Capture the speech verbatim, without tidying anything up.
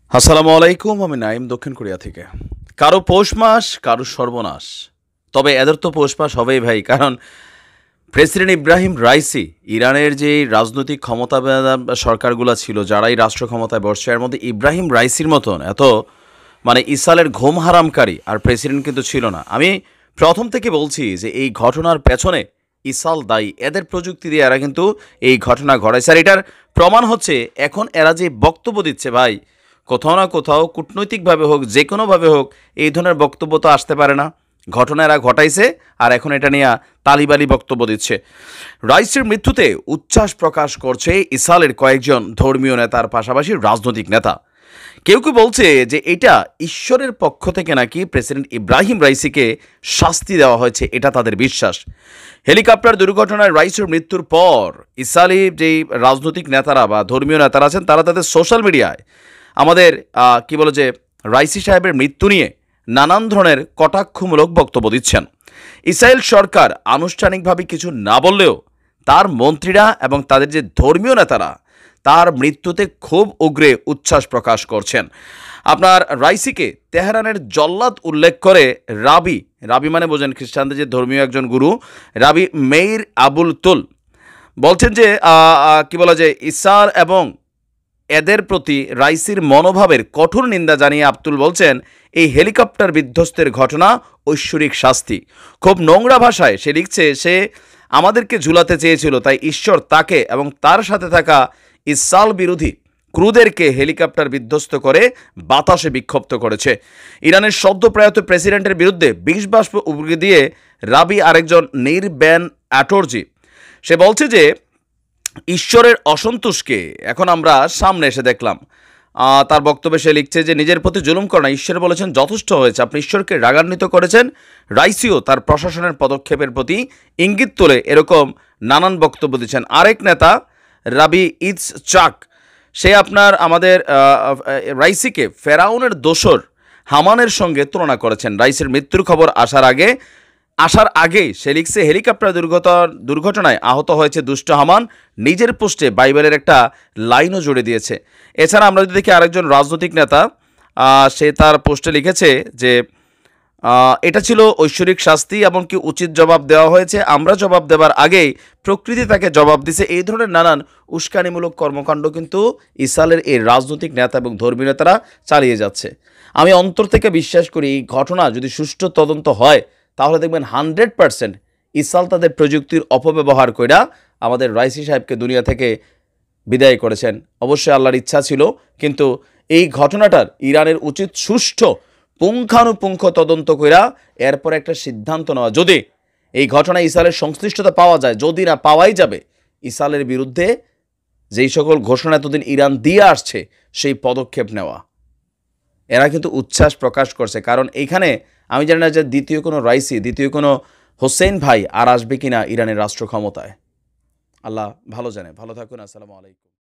আসসালামু আলাইকুম, আমি নাইম দক্ষিণ কোরিয়া থেকে। কারো পৌষ মাস, কারো সর্বনাশ। তবে এদের তো পৌষ মাস হবেই ভাই, কারণ প্রেসিডেন্ট ইব্রাহিম রাইসি ইরানের যে রাজনৈতিক ক্ষমতা সরকারগুলো ছিল, যারাই রাষ্ট্র ক্ষমতায় বসছে, এর মধ্যে ইব্রাহিম রাইসির মতন এত মানে ইসরায়েলের ঘুম হারামকারী আর প্রেসিডেন্ট কিন্তু ছিল না। আমি প্রথম থেকে বলছি যে এই ঘটনার পেছনে ইসরায়েল দায়ী, এদের প্রযুক্তি দিয়ে এরা কিন্তু এই ঘটনা ঘটাইছে। আর এটার প্রমাণ হচ্ছে এখন এরা যে বক্তব্য দিচ্ছে ভাই, কোথাও না কোথাও কূটনৈতিকভাবে হোক, যে কোনোভাবে হোক, এই ধরনের বক্তব্য তো আসতে পারে না। ঘটনা এরা ঘটাইছে আর এখন এটা নিয়ে তালিবালি বক্তব্য দিচ্ছে। রাইসের মৃত্যুতে উচ্ছ্বাস প্রকাশ করছে ইসরায়েলের কয়েকজন ধর্মীয় নেতার পাশাপাশি রাজনৈতিক নেতা। কেউ কেউ বলছে যে এটা ঈশ্বরের পক্ষ থেকে নাকি প্রেসিডেন্ট ইব্রাহিম রাইসিকে শাস্তি দেওয়া হয়েছে, এটা তাদের বিশ্বাস। হেলিকপ্টার দুর্ঘটনায় রাইসের মৃত্যুর পর ইসরায়েলি যেই রাজনৈতিক নেতারা বা ধর্মীয় নেতারা আছেন, তারা তাদের সোশ্যাল মিডিয়ায় আমাদের কি বলে যে রাইসি সাহেবের মৃত্যু নিয়ে নানান ধরনের কটাক্ষমূলক বক্তব্য দিচ্ছেন। ইসরায়েল সরকার আনুষ্ঠানিকভাবে কিছু না বললেও তার মন্ত্রীরা এবং তাদের যে ধর্মীয় নেতারা তার মৃত্যুতে খুব উগ্রে উচ্ছ্বাস প্রকাশ করছেন। আপনার রাইসিকে তেহরানের জল্লাদ উল্লেখ করে রাবি রাবি মানে বোঝেন খ্রিস্টানদের যে ধর্মীয় একজন গুরু, রাবি মেইর আবুল তুল বলছেন যে কি বলা যে ইসরায়েল এবং এদের প্রতি রাইসির মনোভাবের কঠোর নিন্দা জানিয়ে আব্দুল বলছেন, এই হেলিকপ্টার বিধ্বস্তের ঘটনা ঐশ্বরিক শাস্তি। খুব নোংরা ভাষায় সে লিখছে, সে আমাদেরকে ঝুলাতে চেয়েছিল, তাই ঈশ্বর তাকে এবং তার সাথে থাকা ইসরায়েল বিরোধী ক্রুদেরকে হেলিকপ্টার বিধ্বস্ত করে বাতাসে বিক্ষিপ্ত করেছে। ইরানের সদ্য প্রয়াত প্রেসিডেন্টের বিরুদ্ধে বিষ বাষ্প উগড়ে দিয়ে রাবি আরেকজন নির ব্যান অ্যাটর্জি সে বলছে যে ঈশ্বরের অসন্তোষকে এখন আমরা সামনে এসে দেখলাম। তার বক্তব্যে সে লিখছে যে নিজের প্রতি জুলুম করে না, ঈশ্বর বলেছেন যথেষ্ট হয়েছে, আপনি ঈশ্বরকে রাগান্বিত করেছেন। রাইসিও তার প্রশাসনের পদক্ষেপের প্রতি ইঙ্গিত তোলে এরকম নানান বক্তব্য দিচ্ছেন। আরেক নেতা রাবি ইটস চাক সে আপনার আমাদের রাইসিকে ফেরাউনের দোসর হামানের সঙ্গে তুলনা করেছেন। রাইসির মৃত্যুর খবর আসার আগে আসার আগেই সে লিখছে, হেলিকপ্টার দুর্ঘটনা দুর্ঘটনায় আহত হয়েছে দুষ্ট হামান। নিজের পোস্টে বাইবেলের একটা লাইনও জুড়ে দিয়েছে। এছাড়া আমরা যদি দেখি আরেকজন রাজনৈতিক নেতা, সে তার পোস্টে লিখেছে যে এটা ছিল ঐশ্বরিক শাস্তি, এমনকি উচিত জবাব দেওয়া হয়েছে, আমরা জবাব দেওয়ার আগেই প্রকৃতি তাকে জবাব দিছে। এই ধরনের নানান উস্কানিমূলক কর্মকাণ্ড কিন্তু ইসরায়েলের এই রাজনৈতিক নেতা এবং ধর্মীয় নেতারা চালিয়ে যাচ্ছে। আমি অন্তর থেকে বিশ্বাস করি এই ঘটনা যদি সুষ্ঠু তদন্ত হয়, তাহলে দেখবেন হান্ড্রেড পার্সেন্ট ইসরায়েল তাদের প্রযুক্তির অপব্যবহার কইরা আমাদের রাইসি সাহেবকে দুনিয়া থেকে বিদায় করেছেন। অবশ্যই আল্লাহর ইচ্ছা ছিল, কিন্তু এই ঘটনাটার ইরানের উচিত সুষ্ঠু পুঙ্খানুপুঙ্খ তদন্ত কইরা এরপর একটা সিদ্ধান্ত নেওয়া। যদি এই ঘটনায় ইসরায়েলের সংশ্লিষ্টতা পাওয়া যায়, যদি না পাওয়াই যাবে, ইসরায়েলের বিরুদ্ধে যেই সকল ঘোষণা এতদিন ইরান দিয়ে আসছে সেই পদক্ষেপ নেওয়া। এরা কিন্তু উচ্ছ্বাস প্রকাশ করছে, কারণ এইখানে আমি জানি না যে দ্বিতীয় কোনো রাইসি, দ্বিতীয় কোনো হোসেন ভাই আর আসবে কিনা ইরানের রাষ্ট্র ক্ষমতায়। আল্লাহ ভালো জানে। ভালো থাকুন। আসসালামু আলাইকুম।